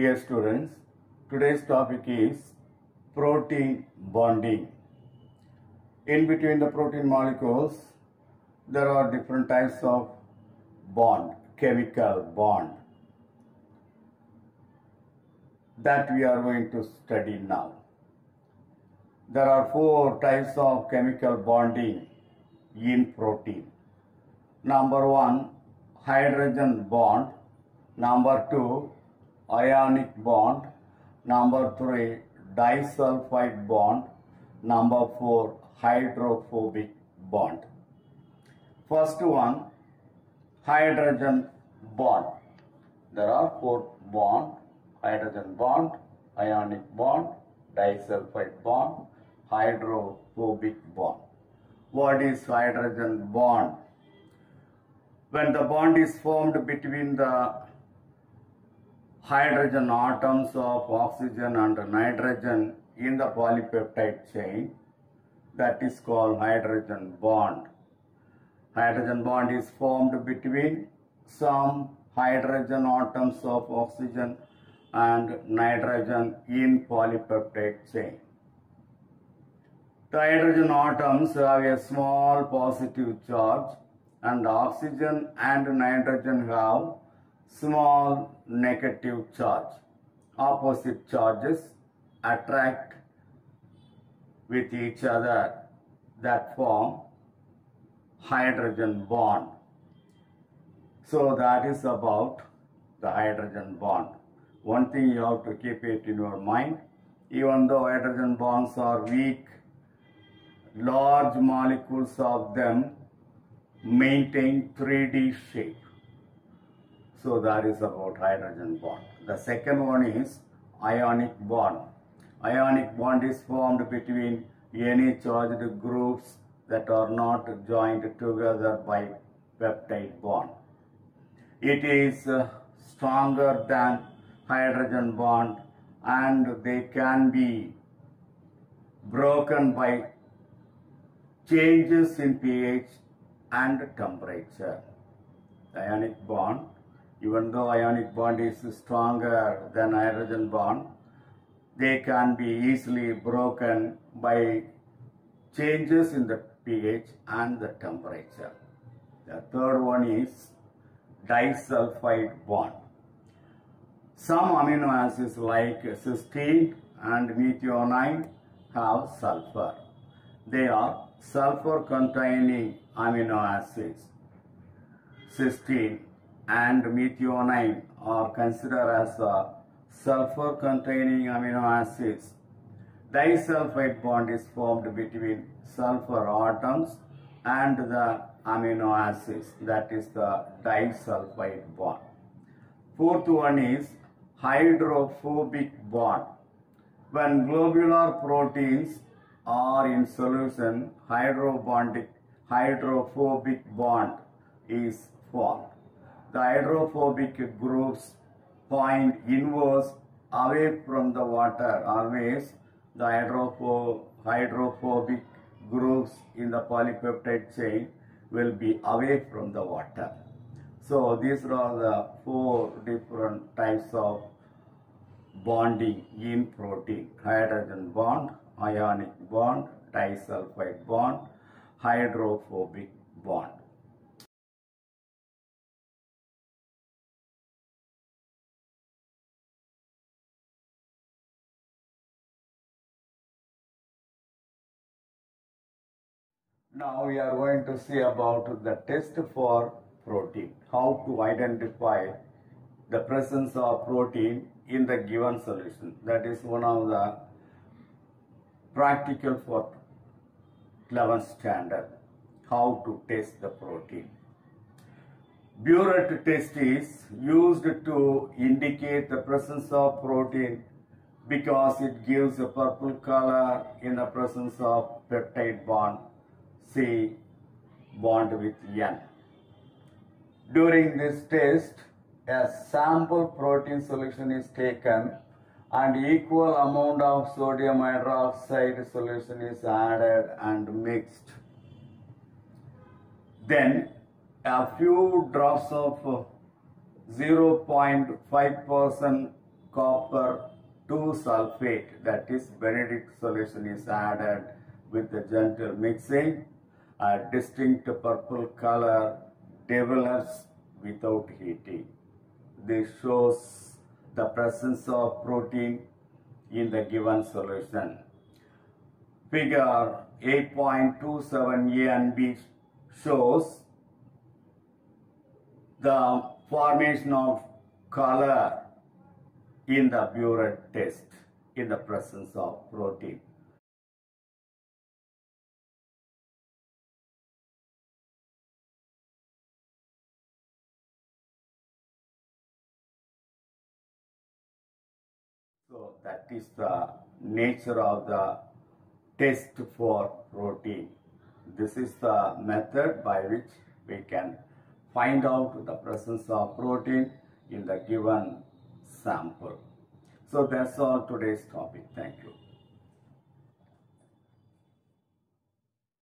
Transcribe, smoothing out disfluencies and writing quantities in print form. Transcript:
Dear students, today's topic is protein bonding. In between the protein molecules, there are different types of bond, chemical bond, that we are going to study now. There are 4 types of chemical bonding in protein. Number 1, hydrogen bond. Number 2, ionic bond. Number 3, disulfide bond. Number 4, hydrophobic bond. First one, hydrogen bond. There are 4 bonds: hydrogen bond, ionic bond, disulfide bond, hydrophobic bond. What is hydrogen bond? When the bond is formed between the hydrogen atoms of oxygen and nitrogen in the polypeptide chain, that is called hydrogen bond. Hydrogen bond is formed between some hydrogen atoms of oxygen and nitrogen in polypeptide chain. The hydrogen atoms have a small positive charge and oxygen and nitrogen have small negative charge. Opposite charges attract with each other, that form hydrogen bond. So that is about the hydrogen bond. One thing you have to keep it in your mind: even though hydrogen bonds are weak, large molecules of them maintain 3D shape. So that is about hydrogen bond. The second one is ionic bond. Ionic bond is formed between any charged groups that are not joined together by peptide bond. It is stronger than hydrogen bond and they can be broken by changes in pH and temperature. The ionic bond, even though ionic bond is stronger than hydrogen bond, they can be easily broken by changes in the pH and the temperature. The third one is disulfide bond. Some amino acids like cysteine and methionine have sulfur. They are sulfur containing amino acids. Cysteine and methionine are considered as sulfur containing amino acids. Disulfide bond is formed between sulfur atoms and the amino acids, that is the disulfide bond. Fourth one is hydrophobic bond. When globular proteins are in solution, hydrophobic bond is formed. The hydrophobic groups point inwards away from the water. Always the hydrophobic groups in the polypeptide chain will be away from the water. So these are the 4 different types of bonding in protein: hydrogen bond, ionic bond, disulfide bond, hydrophobic bond. Now we are going to see about the test for protein, how to identify the presence of protein in the given solution. That is one of the practical for 11th standard, how to test the protein. Burette test is used to indicate the presence of protein because it gives a purple color in the presence of peptide bond C bond with N. During this test, a sample protein solution is taken and equal amount of sodium hydroxide solution is added and mixed. Then a few drops of 0.5% copper 2 sulfate, that is Benedict solution, is added with the gentle mixing. A distinct purple color develops without heating. This shows the presence of protein in the given solution. Figure 8.27a and b shows the formation of color in the burette test in the presence of protein. So that is the nature of the test for protein. This is the method by which we can find out the presence of protein in the given sample. So that's all today's topic. Thank you.